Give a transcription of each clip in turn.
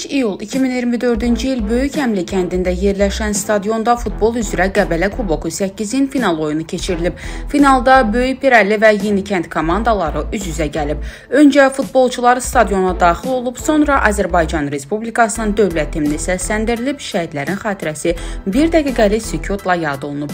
iyul 2024-cü il Böyükəmli kəndində yerləşən stadionda futbol üzrə Qəbələ Kuboku 8-in final oyunu keçirilib. Finalda Böyük Pirəlli və Yenikənd komandaları üz-üzə gəlib. Öncə futbolçular stadiona daxil olub, sonra Azərbaycan Respublikasının dövlət himni səsləndirilib, şəhidlərin xatirəsi 1 dəqiqəlik sükutla yad olunub.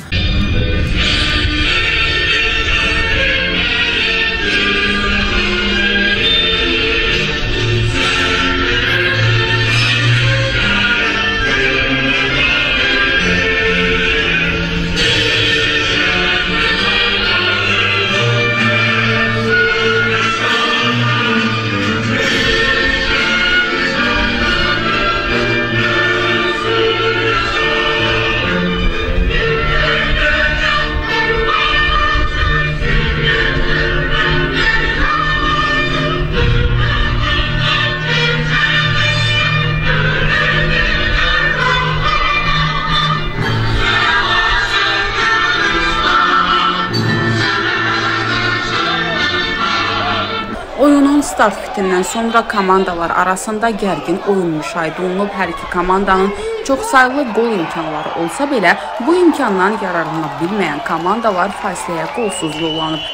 Oyunun start fitindən sonra komandalar arasında gərgin oyun müşahidə olunub. Hər iki komandanın çox sayılı qol imkanları olsa belə, bu imkandan yararlana bilməyən komandalar fasiləyə qolsuz yollanıb.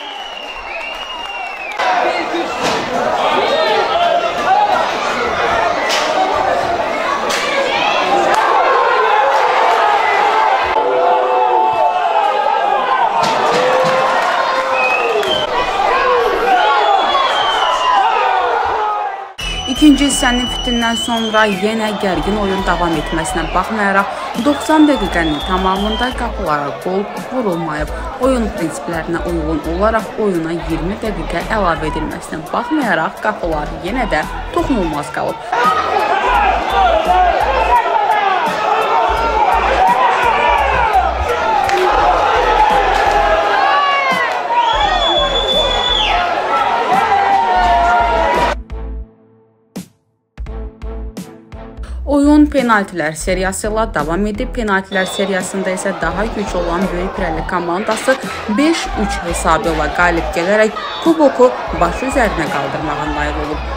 İkinci hissənin fitindən sonra yenə gərgin oyun davam etməsinə baxmayaraq 90 dəqiqənin tamamında qapılara qol vurulmayıb. Oyun prinsiplərinə uyğun olaraq oyuna 20 dəqiqə əlavə edilməsinə baxmayaraq qapılar yenə də toxunulmaz qalıb. Oyun penaltilər seriyası ilə davam edib. Penaltilər seriyasında isə daha güc olan Böyük Pirəlli komandası 5-3 hesabı ilə qalib gələrək kuboku başı üzərinə qaldırmağa nail olub.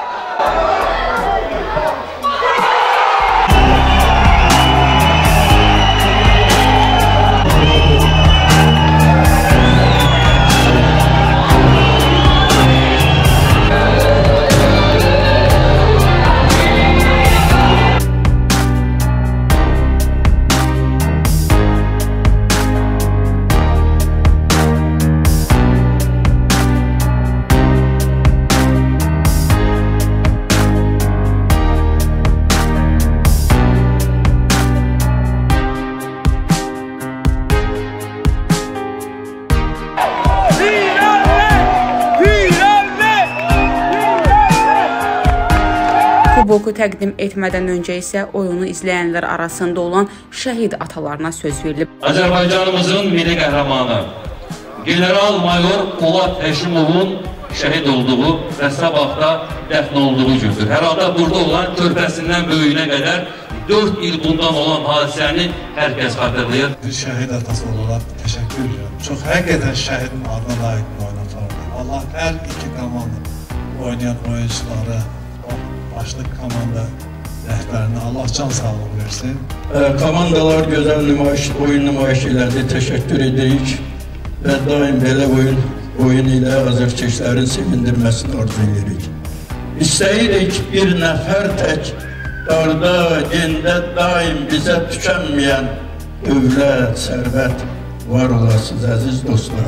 Kuboku təqdim etmədən öncə isə oyunu izləyənlər arasında olan şəhid atalarına söz verilib. Azərbaycanımızın milli qəhrəmanı General Mayor Polad Həşimovun şəhid olduğu və sabahda dəfn olduğu gündür. Hər halda burada olan körpəsindən böyüyünə qədər 4 il bundan olan hadisəni hər kəs xatırlayır. Bir şəhid atası olaraq təşəkkür edirəm. Çox həqiqətən şəhidin adına layiq oynatırlar. Allah hər iki komanda oynayan oyuncuları, başlıq komanda rəhbərinə Allah can sağlığı versin. Komandalar gözəl oyun nümayiş elədi, təşəkkür edirik və daim belə oyun ilə azərkeşlərin sevindirməsini arzu edirik. İstəyirik bir nəfər tək, darda, gendə daim bizə tükənməyən dövlət, sərvət var olasınız, əziz dostlar.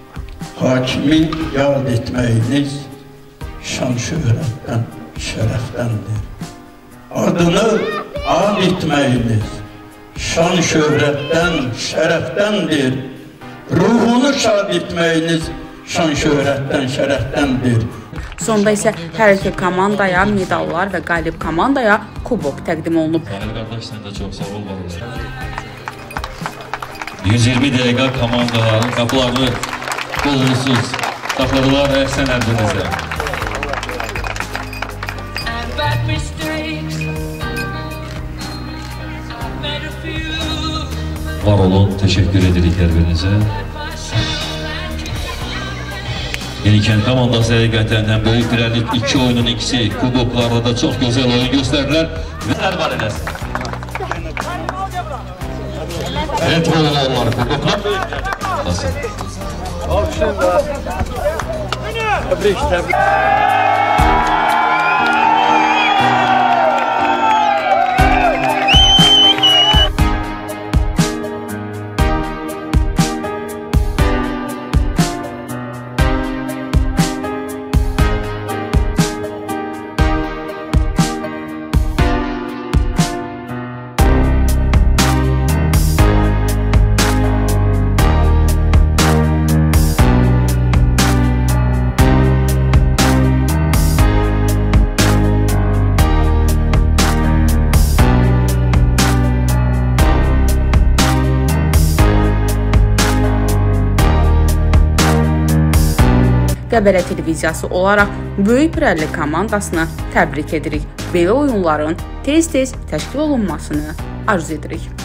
Hakimi yad etməyiniz şan şöhrətdən, şərəfdəndir. Adını ad etməyiniz şan şöhrətdən, şərəfdəndir. Ruhunu şad etməyiniz şan şöhrətdən, şərəfdəndir. Sonda isə hər iki komandaya medallar və qalib komandaya kubok təqdim olunub. Fahir qardaş, sən də çox sağ ol, var olsun. 120 dəqiqə komandaların qapılarını qolsuz taxladılar, əhsən ərdinizə. Var olun, teşekkür edirik her birinize. Yenikənd komandası həqiqətən həm böyük pirəlik 2 oyunun ikisi kuboklarda da çox gözəl oyun göstərdilər. Nələr var eləsin? Evet, oğlanlar kuboklar. Nasıl? Təbrik. Qəbələ televiziyası olaraq Böyük Pirəlli komandasını təbrik edirik. Belə oyunların tez-tez təşkil olunmasını arzu edirik.